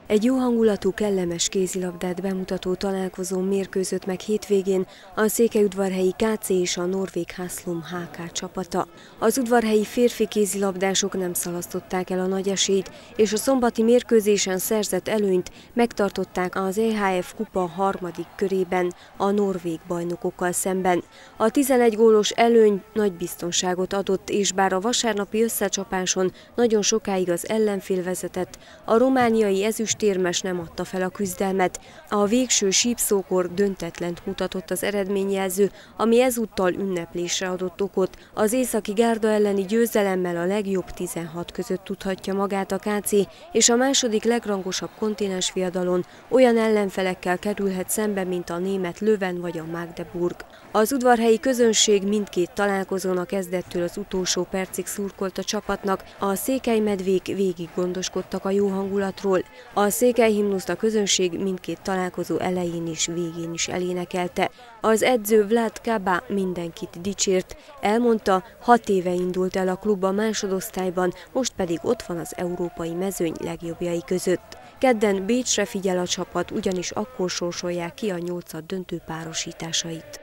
Egy jó hangulatú, kellemes kézilabdát bemutató találkozón mérkőzött meg hétvégén a székelyudvarhelyi KC és a norvég Haslum HK csapata. Az udvarhelyi férfi kézilabdások nem szalasztották el a nagy esélyt, és a szombati mérkőzésen szerzett előnyt megtartották az EHF kupa harmadik körében a norvég bajnokokkal szemben. A 11 gólos előny nagy biztonságot adott, és bár a vasárnapi összecsapáson nagyon sokáig az ellenfél vezetett, a romániai ezüstérmes nem adta fel a küzdelmet. A végső sípszókor döntetlent mutatott az eredményjelző, ami ezúttal ünneplésre adott okot. Az északi gárda elleni győzelemmel a legjobb 16 között tudhatja magát a KC, és a második legrangosabb kontinensviadalon olyan ellenfelekkel kerülhet szembe, mint a német Löwen vagy a Magdeburg. Az udvarhelyi közönség mindkét találkozón a kezdettől az utolsó percig szurkolt a csapatnak, a székelymedvék végig gondoskodtak a jó hangulatról. A székelyhimnuszt a közönség mindkét találkozó elején és végén is elénekelte. Az edző Vlad Kaba mindenkit dicsért, elmondta, 6 éve indult el a klub a másodosztályban, most pedig ott van az európai mezőny legjobbjai között. Kedden Bécsre figyel a csapat, ugyanis akkor sorsolják ki a 8. döntő párosításait.